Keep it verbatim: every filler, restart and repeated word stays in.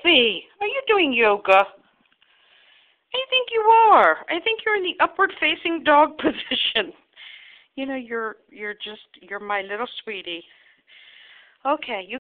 Sophie, are you doing yoga? I think you are. I think you're in the upward-facing dog position. You know, you're you're just you're my little sweetie. Okay, you